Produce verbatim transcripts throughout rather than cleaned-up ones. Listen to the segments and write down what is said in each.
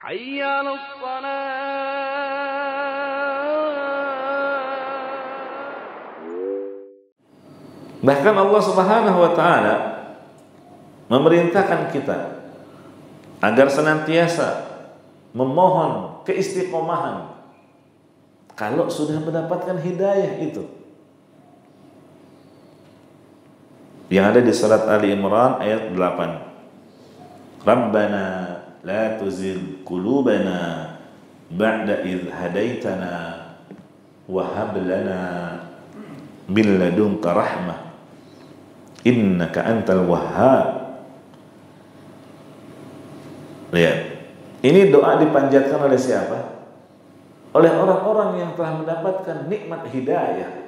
حي على الصلاة. Bahkan Allah Subhanahu wa taala memerintahkan kita agar senantiasa memohon keistiqomahan kalau sudah mendapatkan hidayah itu. Yang ada di surat Ali Imran ayat delapan. Rabbana la tuzigh qulubana ba'da idh hadaitana wa hab lana min ladunka rahmah innaka antal wahhab. Lihat, ini doa dipanjatkan oleh siapa? Oleh orang-orang yang telah mendapatkan nikmat hidayah.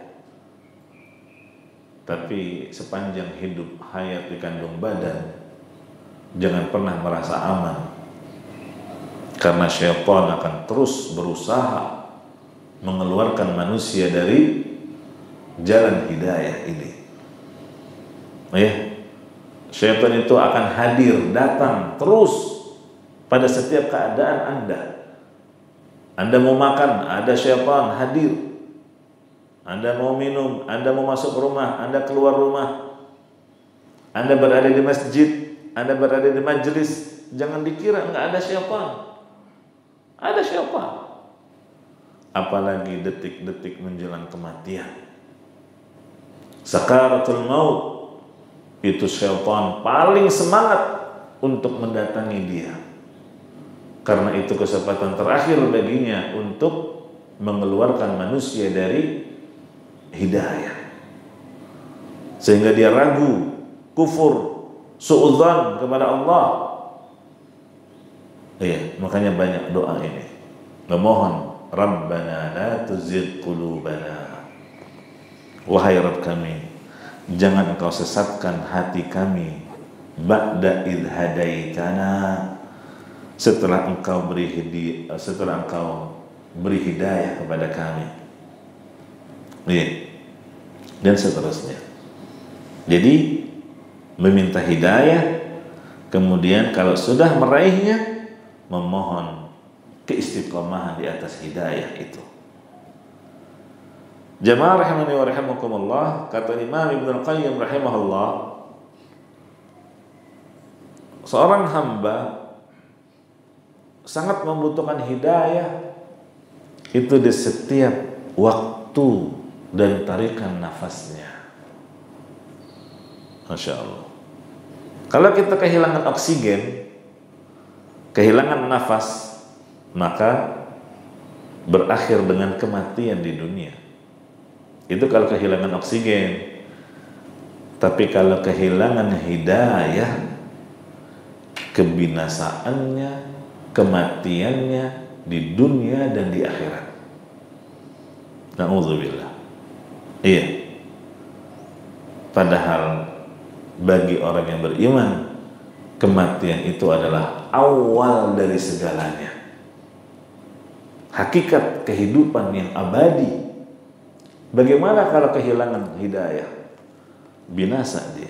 Tapi sepanjang hidup hayat di kandung badan, jangan pernah merasa aman, karena syaitan akan terus berusaha mengeluarkan manusia dari jalan hidayah ini. Ya, syaitan itu akan hadir, datang terus pada setiap keadaan Anda. Anda mau makan, ada syaitan hadir. Anda mau minum, Anda mau masuk rumah, Anda keluar rumah, Anda berada di masjid, Anda berada di majelis, jangan dikira enggak ada syaitan. Ada syaitan. Apalagi detik-detik menjelang kematian, sakaratul maut, itu syaitan paling semangat untuk mendatangi dia, karena itu kesempatan terakhir baginya untuk mengeluarkan manusia dari hidayah, sehingga dia ragu, kufur, suudzon kepada Allah. Iya, makanya banyak doa ini memohon, Rabbana la tuzigh qulubana, wahai Rabb kami, jangan engkau sesatkan hati kami, ba'da idh hadaitana, setelah engkau beri hidayah, setelah engkau beri hidayah kepada kami. Iya. Dan seterusnya. Jadi meminta hidayah, kemudian kalau sudah meraihnya, memohon keistiqomahan di atas hidayah itu. Jamaah rahimani wa rahimakumullah, kata Imam Ibnu Qayyim rahimahullah, seorang hamba sangat membutuhkan hidayah itu di setiap waktu dan tarikan nafasnya. Masya Allah. Kalau kita kehilangan oksigen, kehilangan nafas, maka berakhir dengan kematian di dunia. Itu kalau kehilangan oksigen. Tapi kalau kehilangan hidayah, kebinasaannya, kematiannya di dunia dan di akhirat. Na'udzubillah. Iya. Padahal bagi orang yang beriman, kematian itu adalah awal dari segalanya. Hakikat kehidupan yang abadi. Bagaimana kalau kehilangan hidayah? Binasa dia.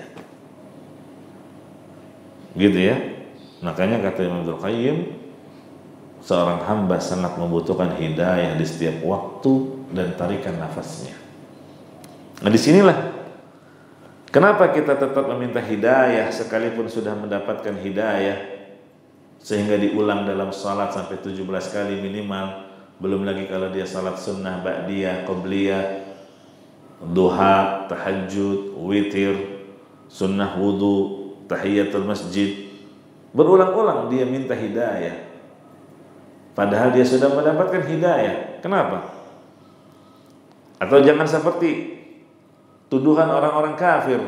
Gitu ya. Makanya kata Imam Ibnu Qayyim, seorang hamba sangat membutuhkan hidayah di setiap waktu dan tarikan nafasnya. Nah, disinilah kenapa kita tetap meminta hidayah sekalipun sudah mendapatkan hidayah, sehingga diulang dalam salat sampai tujuh belas kali minimal. Belum lagi kalau dia salat sunnah, ba'diyah, qobliyah, duha, tahajud, witir, sunnah wudu, tahiyatul masjid. Berulang-ulang dia minta hidayah, padahal dia sudah mendapatkan hidayah. Kenapa? Atau jangan seperti tuduhan orang-orang kafir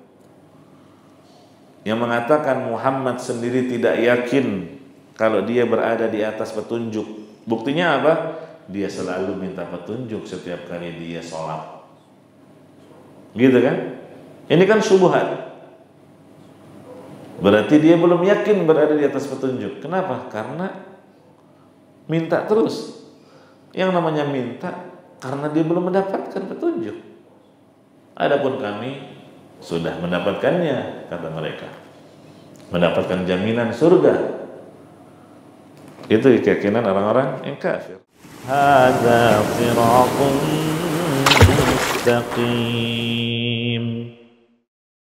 yang mengatakan Muhammad sendiri tidak yakin kalau dia berada di atas petunjuk. Buktinya apa? Dia selalu minta petunjuk setiap kali dia sholat. Gitu kan? Ini kan syubhat. Berarti dia belum yakin berada di atas petunjuk. Kenapa? Karena minta terus. Yang namanya minta karena dia belum mendapatkan petunjuk. Adapun kami sudah mendapatkannya, kata mereka. Mendapatkan jaminan surga. Itu keyakinan orang-orang yang kafir. Hadza siratun mustaqim.